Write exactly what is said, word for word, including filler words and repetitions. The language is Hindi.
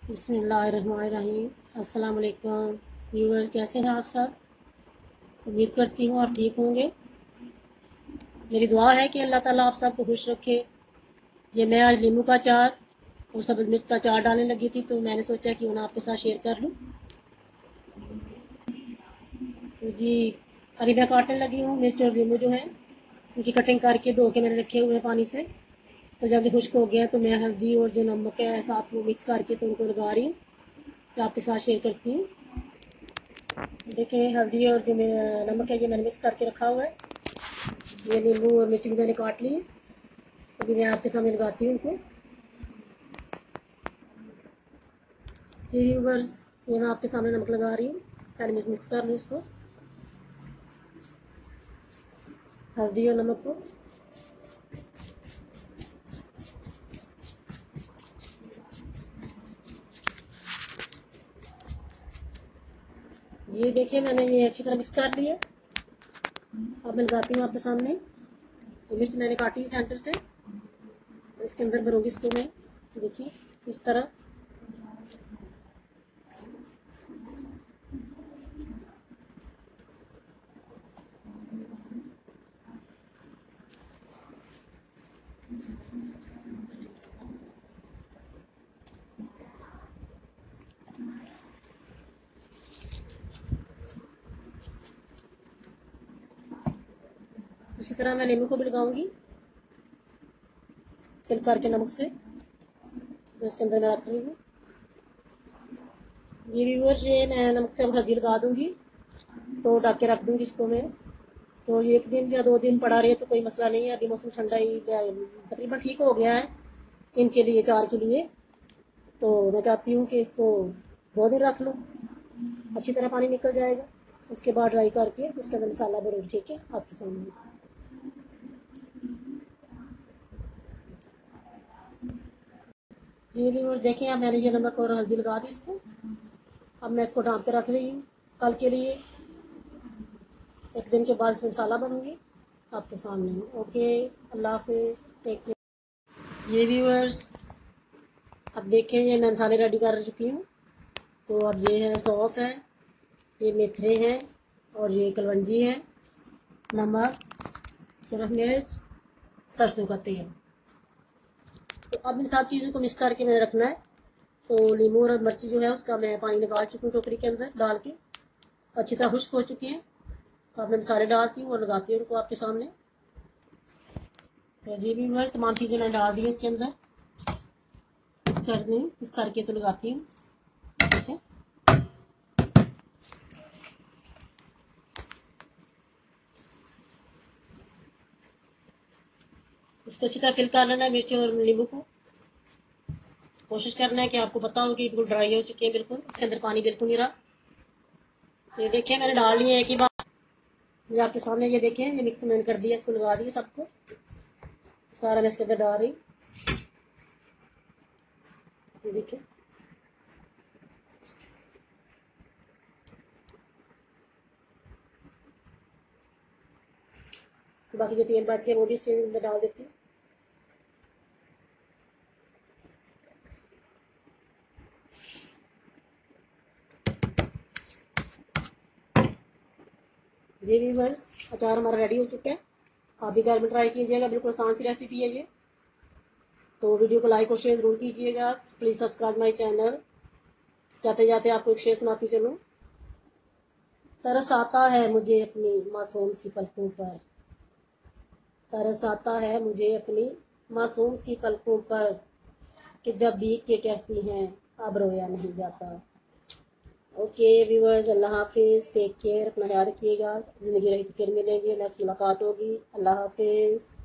बिस्मिल्लाहिर्रहमानिर्रहीम। अस्सलाम वालेकुम व्यूअर्स, कैसे हैं आप सब? उम्मीद करती हूँ आप ठीक होंगे। मेरी दुआ है कि अल्लाह ताला आप सबको खुश रखे। ये मैं आज नींबू का अचार और सब्ज़ मिर्च का अचार डालने लगी थी, तो मैंने सोचा कि उन्हें आपके साथ शेयर कर लूँ। तो जी, अभी मैं काटने लगी हूँ मिर्च और नींबू जो है, उनकी कटिंग करके धो के मैंने रखे हुए हैं पानी से। तो जब ये खुश्क हो गया तो मैं हल्दी और जो नमक है साथ वो मिक्स करके तो उनको लगा रही हूँ, तो आपके साथ शेयर करती हूँ। देखिए, हल्दी और जो नमक है ये मैंने मिक्स करके रखा हुआ है। ये नींबू और मिर्ची भी मैंने काट ली है, अभी मैं आपके सामने लगाती हूँ उनको। ये व्यूवर्स, ये मैं आपके सामने नमक लगा रही हूँ। पहले मैं मिक्स कर लूँ इसको, हल्दी और नमक को। ये देखिए, मैंने ये अच्छी तरह मिक्स कर लिया। अब मैं लगाती हूँ आपके सामने। ये मिर्च मैंने काटी सेंटर से, तो इसके अंदर भरूंगी इसको मैं। देखिए इस तरह। उसी तरह मैं नींबू को भी लगाऊंगी फिल करके नमक से, तो इसके अंदर मैं रख रही हूँ। ये व्यूवर्स, ये मैं नमक से हल्दी लगा दूंगी तो ढक के रख दूंगी इसको मैं। तो ये एक दिन या दो दिन पड़ा रहे तो कोई मसला नहीं है। अभी मौसम ठंडा ही तकरीबन ठीक हो गया है इनके लिए, चार के लिए। तो मैं चाहती हूँ कि इसको दो दिन रख लूँ, अच्छी तरह पानी निकल जाएगा। उसके बाद ड्राई करके उसके अंदर मसाला भरूँ। ठीक है, आपके सामने। जी व्यूअर्स, देखिए अब मैंने ये नमक और हल्दी लगा दी इसको। अब मैं इसको ढाँप के रख रही हूँ कल के लिए। एक दिन के बाद इसमें मसाला भरूँगी आपके सामने। ओके, अल्लाह हाफिज़, टेक केयर। ये व्यूअर्स, अब देखें, ये मैं मसाले रेडी कर चुकी हूँ। तो अब ये है सौंफ है, ये मेथरे हैं, और ये कलवंजी है, नमक, सुरख मिर्च, सरसों का तेल। तो अब इन सब चीज़ों को मिक्स करके मैंने रखना है। तो नींबू और मिर्ची जो है उसका मैं पानी निकाल चुकी हूँ टोकरी के अंदर डाल के, अच्छी तरह खुश्क हो चुकी हैं। तो अब मैं मसाले डालती हूँ और लगाती हूँ उनको आपके सामने। तो जी भी मैं तमाम चीज़ें मैंने डाल दी है इसके अंदर, मिक्स कर दी, मिक्स करके तो लगाती हूँ। ठीक है, इसको अच्छी तरह फिल कर लेना है मिर्ची और नींबू को। कोशिश करना है कि आपको पता हो कि बिल्कुल ड्राई हो चुकी है, बिल्कुल इसके अंदर पानी बिल्कुल नहीं रहा। ये देखिए, मैंने डाल लिया एक ही बार। ये आपके सामने, ये देखें, ये मिक्स मैंने कर दिया, इसको लगा दिया सबको, सारा मैं इसके अंदर डाल रही। देखिए, बाकी जो तेल बच गया वो भी इसके अंदर डाल देती हूँ। ये भी बस अचार हमारा रेडी हो चुका है। आप भी घर में ट्राई कीजिएगा, बिल्कुल आसान सी रेसिपी है ये। तो वीडियो को लाइक और शेयर जरूर कीजिएगा। Please subscribe my channel. जाते जाते आपको एक शेर सुनाती चलूँ। तरस आता है मुझे अपनी मासूम सी पलकों पर, तरस आता है मुझे अपनी मासूम सी पलकों पर, कि जब भीग के कहती हैं अब रोया नहीं जाता। ओके व्यूअर्स, अल्लाह हाफिज़, टेक केयर, अपना ख्याल रखिएगा। ज़िंदगी रही तो फिर मिलेंगे, नेक्स्ट मुलाकात होगी। अल्लाह हाफिज़।